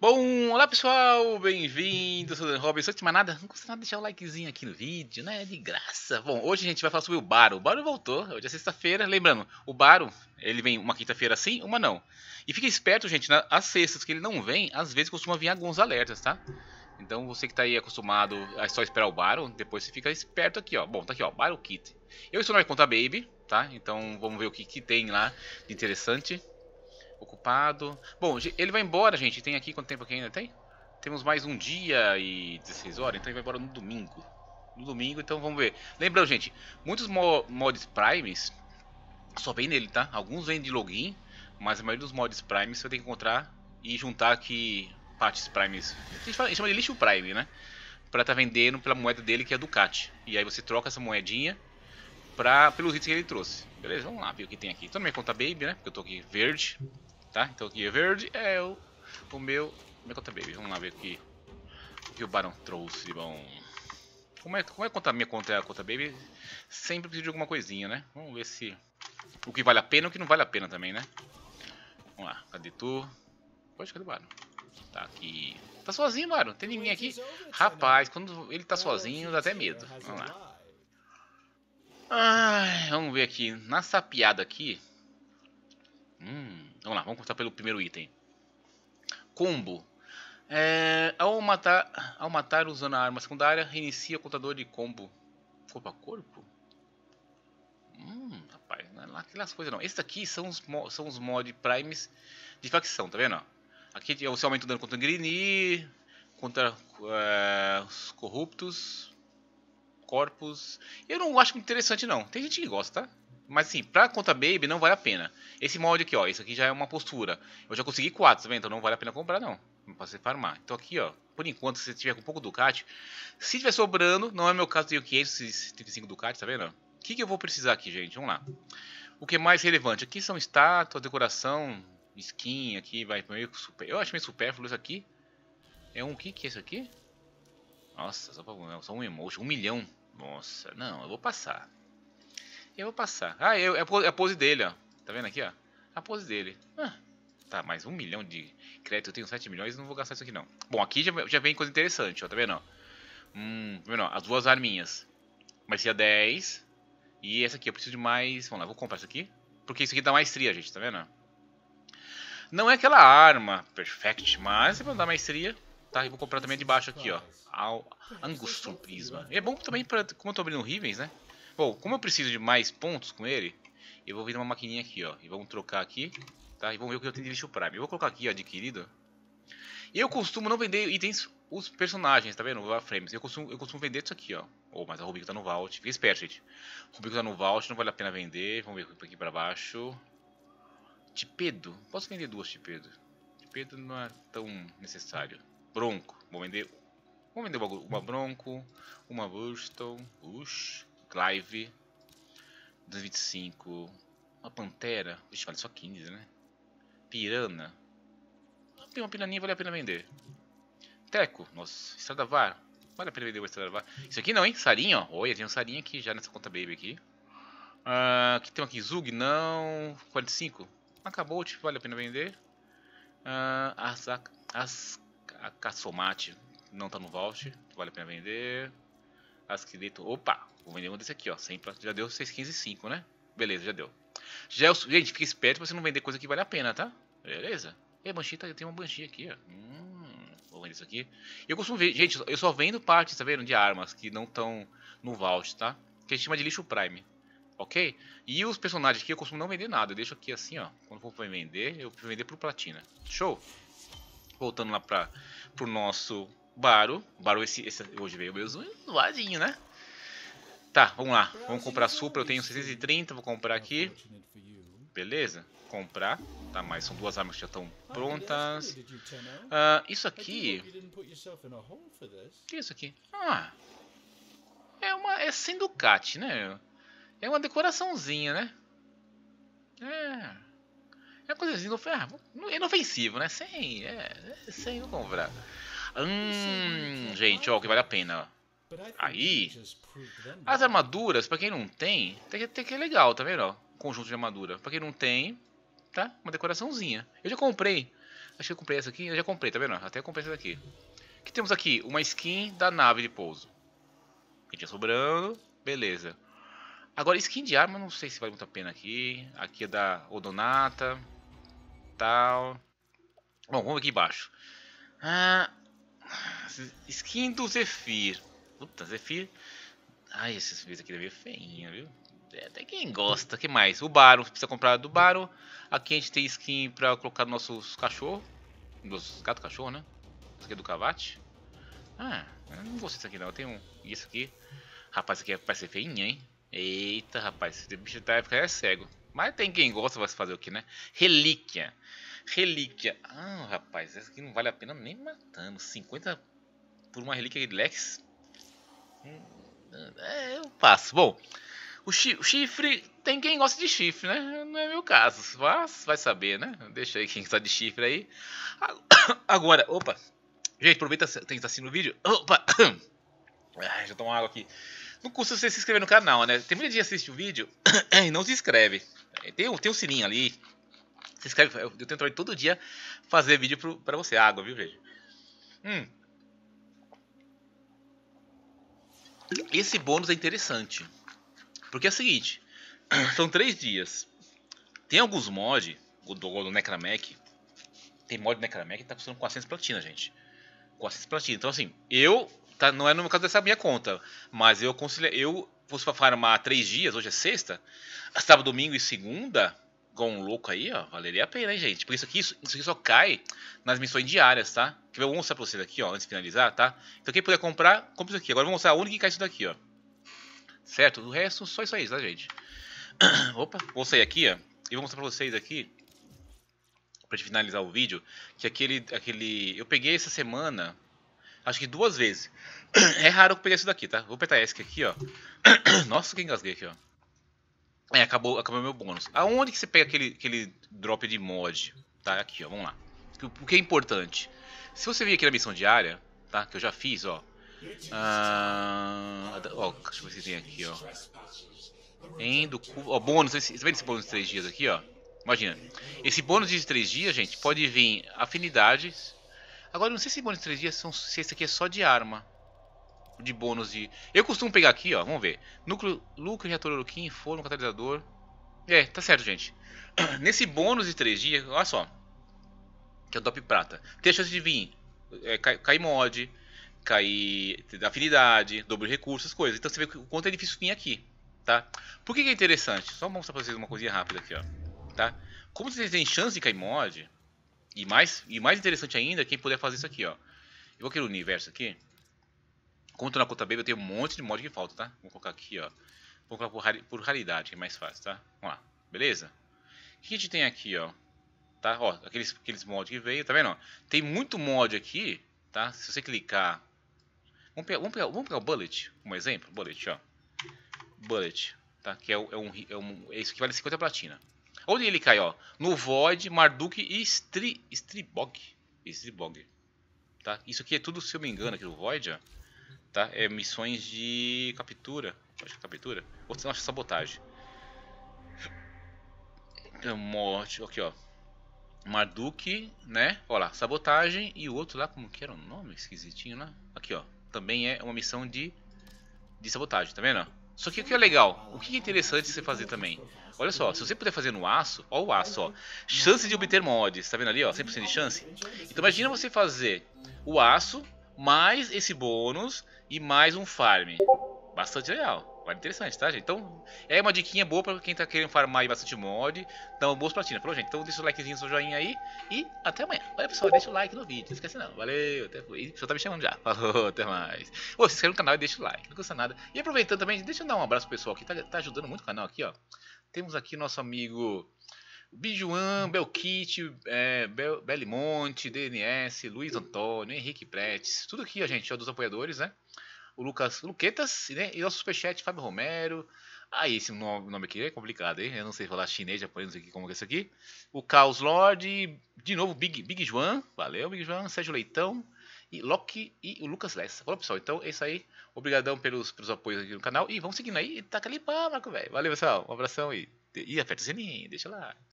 Bom, olá pessoal, bem-vindos, eu sou o Robson. Antes de mais nada, não custa nada deixar o likezinho aqui no vídeo, né? De graça. Bom, hoje a gente vai falar sobre o Baro. O Baro voltou, hoje é sexta-feira. Lembrando, o Baro, ele vem uma quinta-feira sim, uma não. E fique esperto, gente, nas sextas que ele não vem, às vezes costuma vir alguns alertas, tá? Então você que tá aí acostumado a só esperar o Baro, depois você fica esperto aqui, ó. Bom, tá aqui, ó, Baro Kit. Eu estou na minha conta Baby, tá? Então vamos ver o que tem lá de interessante. Ocupado. Bom, ele vai embora, gente. Tem aqui quanto tempo aqui ainda tem? Temos mais um dia e 16 horas, então ele vai embora no domingo. No domingo, então vamos ver. Lembrando, gente, muitos mods Primes só vem nele, tá? Alguns vêm de login, mas a maioria dos mods Primes você vai ter que encontrar e juntar aqui partes Primes. A gente chama de lixo Prime, né? Pra tá vendendo pela moeda dele, que é a Ducati. E aí você troca essa moedinha pelos itens que ele trouxe. Beleza? Vamos lá ver o que tem aqui. Tô na minha conta Baby, né? Porque eu tô aqui verde. Tá? Então aqui é verde, é o minha conta Baby. Vamos lá ver o que o Barão trouxe de bom. Como é a minha conta é a conta Baby? Sempre preciso de alguma coisinha, né? Vamos ver se o que vale a pena e o que não vale a pena também, né? Vamos lá, cadê tu? Poxa, cadê o Barão? Tá aqui. Tá sozinho, Barão? Tem ninguém aqui? Rapaz, quando ele tá sozinho dá até medo. Vamos lá. Ai, vamos ver aqui. Na sapiada aqui. Vamos lá, vamos começar pelo primeiro item. Combo. Ao matar usando a arma secundária, reinicia o contador de combo corpo a corpo? Rapaz, não é lá aquelas coisas não. Esses aqui são os mod primes de facção, tá vendo? Aqui você aumenta o dano contra o Grini, contra os corruptos, corpos. Eu não acho muito interessante não. Tem gente que gosta, tá? Mas assim, pra conta Baby não vale a pena. Esse molde aqui, ó, esse aqui já é uma postura. Eu já consegui 4, tá vendo? Então não vale a pena comprar não. Pra você farmar. Então aqui, ó, por enquanto, se você tiver com um pouco Ducati, se tiver sobrando, não é meu caso, tenho 535 Ducati, tá vendo? O que eu vou precisar aqui, gente? Vamos lá. O que é mais relevante? Aqui são estátuas, decoração, skin, aqui vai meio super. Eu acho meio supérfluo isso aqui. É um que é isso aqui? Nossa, só um emoji, 1 milhão. Nossa, não, eu vou passar. Eu vou passar. Ah, é a pose dele, ó. Tá vendo aqui, ó? A pose dele. Tá, mais 1 milhão de crédito. Eu tenho 7 milhões, não vou gastar isso aqui, não. Bom, aqui já vem coisa interessante, ó. Tá vendo, ó? Tá vendo, ó? As duas arminhas. Vai ser a 10. E essa aqui, eu preciso de mais... Vamos lá, vou comprar isso aqui. Porque isso aqui dá maestria, gente. Tá vendo? Não é aquela arma perfect, mas vai dar maestria. Tá, e vou comprar também de baixo aqui, ó. Angustrum Prisma. E é bom também pra... Como eu tô abrindo Rivens, né? Bom, como eu preciso de mais pontos com ele, eu vou vir numa maquininha aqui, ó. E vamos trocar aqui, tá? E vamos ver o que eu tenho de lixo Prime. Eu vou colocar aqui, ó, adquirido. Eu costumo não vender itens, os personagens, tá vendo? Frames. Eu costumo vender isso aqui, ó. Mas a Rubico tá no Vault. Fica esperto, gente. Rubico tá no Vault, não vale a pena vender. Vamos ver aqui pra baixo. Tipedo. Posso vender duas Tipedo. Tipedo não é tão necessário. Bronco. Vamos vender uma Bronco. Uma Burston. Clive, 225, uma Pantera, vixe, vale só 15, né? Pirana, uma piraninha vale a pena vender. Teco, nossa, Stradavar, vale a pena vender o Stradavar. Isso aqui não, hein? Sarinha, ó, olha, tem um Sarinha aqui já nessa conta Baby aqui. Que tem aqui, Zug, não, 45, acabou, tipo, vale a pena vender. A Caçomate não tá no Vault, vale a pena vender. Asqueleto, opa, vou vender um desse aqui, ó. Já deu 615,5, né? Beleza, já deu. Gente, fica esperto pra você não vender coisa que vale a pena, tá? Beleza? E a Banshee, eu tenho uma Banshee aqui, ó. Vou vender isso aqui. Eu costumo ver, gente, eu só vendo partes, tá vendo? De armas que não estão no Vault, tá? Que a gente chama de lixo Prime. Ok? E os personagens aqui eu costumo não vender nada. Eu deixo aqui assim, ó. Quando for vender, eu vou vender pro Platina. Show? Voltando lá pro nosso Baro. Baro esse hoje veio meio zoadinho, né? Tá, vamos lá. Vamos comprar Supra. Eu tenho 630, vou comprar aqui. Beleza? Comprar. Tá, mas são duas armas que já estão prontas. Isso aqui... O que é isso aqui? É sem Ducati, né? É uma decoraçãozinha, né? É uma coisinha inofensivo, né? Sem não comprar. Gente, ó, que vale a pena. Aí, as armaduras, pra quem não tem que é legal, tá vendo? Ó, conjunto de armadura. Pra quem não tem, tá? Uma decoraçãozinha. Eu já comprei Acho que eu comprei essa aqui. Eu já comprei, tá vendo? Até comprei essa daqui. O que temos aqui? Uma skin da nave de pouso. Que tinha sobrando. Beleza. Agora, skin de arma, não sei se vale muito a pena aqui. Aqui é da Odonata. Tal. Bom, vamos aqui embaixo. Skin do Zephyr. Puta, Zephyr. Ai, esses vídeos aqui é meio feinho, viu? Até quem gosta. O que mais? O Baro. Precisa comprar do Baro. Aqui a gente tem skin pra colocar nos nossos cachorros. Dos gato cachorro, né? Isso aqui é do Cavate. Eu não gostei disso aqui não. Eu tenho isso aqui. Rapaz, isso aqui parece ser feinho, hein? Eita, rapaz. Esse bicho da época é cego. Mas tem quem gosta, vai fazer o que, né? Relíquia. Relíquia. Rapaz, essa aqui não vale a pena nem matando. 50 por uma relíquia de Lex. Eu passo. Bom, o chifre, tem quem gosta de chifre, né? Não é meu caso. Mas vai saber, né? Deixa aí quem gosta de chifre aí. Agora, opa. Gente, aproveita que está assistindo o vídeo. Opa. Já tomo água aqui. Não custa você se inscrever no canal, né? Tem muita gente que assiste o vídeo e não se inscreve. Tem um sininho ali. Se inscreve. Eu tento todo dia fazer vídeo pra você. Água, viu, gente? Esse bônus é interessante. Porque é o seguinte. São 3 dias. Tem alguns mods. O do Necramec. Tem mod do Necramec que tá custando 400 platina, gente. 400 platina. Então assim, não é no caso dessa minha conta. Mas eu fosse pra farmar 3 dias. Hoje é sexta. Sábado, domingo e segunda. Igual um louco aí, ó. Valeria a pena, hein, gente. Porque isso aqui só cai nas missões diárias, tá? Que eu vou mostrar pra vocês aqui, ó. Antes de finalizar, tá? Então quem puder comprar, compra isso aqui. Agora eu vou mostrar onde que cai isso daqui, ó. Certo? O resto, só isso aí, tá, gente? Opa, vou sair aqui, ó. E vou mostrar pra vocês aqui. Pra gente finalizar o vídeo. Que eu peguei essa semana. Acho que 2 vezes. É raro eu pegar isso daqui, tá? Vou apertar esse aqui, ó. Nossa, que engasguei aqui, ó. Acabou meu bônus. Aonde que você pega aquele drop de mod? Tá, aqui, ó, vamos lá. O que é importante? Se você vir aqui na missão diária, tá? Que eu já fiz, ó. Deixa eu ver se tem aqui, ó. Bônus, você vê esse bônus de 3 dias aqui, ó? Imagina. Esse bônus de 3 dias, gente, pode vir afinidades. Agora, eu não sei se bônus de 3 dias se esse aqui é só de arma. De bônus de... Eu costumo pegar aqui, ó, vamos ver. Núcleo, reator Oroquim, forno, catalisador. Tá certo, gente. Nesse bônus de 3 dias, olha só. Que é o top prata. Tem a chance de vir cair mod, cair afinidade, dobre recursos, coisas. Então você vê o quanto é difícil vir aqui, tá? Por que é interessante? Só mostrar pra vocês uma coisinha rápida aqui, ó. Tá? Como vocês têm chance de cair mod, e mais interessante ainda, quem puder fazer isso aqui, ó. Eu vou querer o universo aqui. Como tô na conta baby, eu tenho um monte de mod que falta, tá? Vou colocar aqui, ó. Vou colocar por raridade, que é mais fácil, tá? Vamos lá, beleza? O que a gente tem aqui, ó? Tá? Ó, aqueles mods que veio, tá vendo? Ó? Tem muito mod aqui, tá? Se você clicar... Vamos pegar o Bullet, como exemplo. Bullet, ó. Bullet, tá? Que é isso que vale 50 platina. Onde ele cai, ó? No Void, Marduk e Stribog. Tá? Isso aqui é tudo, se eu me engano, aqui no Void, ó. Tá? É missões de captura. Acho que captura. Ou se não, acho sabotagem. Morte. Aqui, ó. Marduk, né? Olha lá, sabotagem. E o outro lá, como que era o nome? Esquisitinho lá. Aqui, ó. Também é uma missão de sabotagem, tá vendo? Só que o que é legal? O que é interessante você fazer também? Olha só, se você puder fazer no aço, ó o aço, ó. Chance de obter mods, tá vendo ali, ó? 100% de chance. Então imagina você fazer o aço, mais esse bônus e mais um farm. Bastante legal. Vale interessante, tá, gente? Então, é uma diquinha boa pra quem tá querendo farmar aí bastante mod. Dá uma boa platina. Falou, gente? Então deixa o likezinho, seu joinha aí. E até amanhã. Valeu, pessoal. Deixa o like no vídeo. Não esquece não. Valeu. Até... E o pessoal tá me chamando já. Falou, até mais. Ô, se inscreve no canal e deixa o like. Não custa nada. E aproveitando também, deixa eu dar um abraço pro pessoal que tá ajudando muito o canal aqui, ó. Temos aqui nosso amigo Bijuan, Belkit, Belimonte, DNS, Luiz Antônio, Henrique Pretes. Tudo aqui, ó, gente, ó, dos apoiadores, né? O Luquetas, né? E nosso superchat, Fábio Romero. Esse nome aqui é complicado, hein? Eu não sei falar chinês, japonês, não sei como é isso aqui. O Caos Lord, de novo, Big João. Valeu, Big João. Sérgio Leitão, e Loki e o Lucas Lessa. Falou, pessoal. Então é isso aí. Obrigadão pelos apoios aqui no canal. E vamos seguindo aí. E taca ali pá, Marco, velho. Valeu, pessoal. Um abração e aperta o sininho. Deixa lá.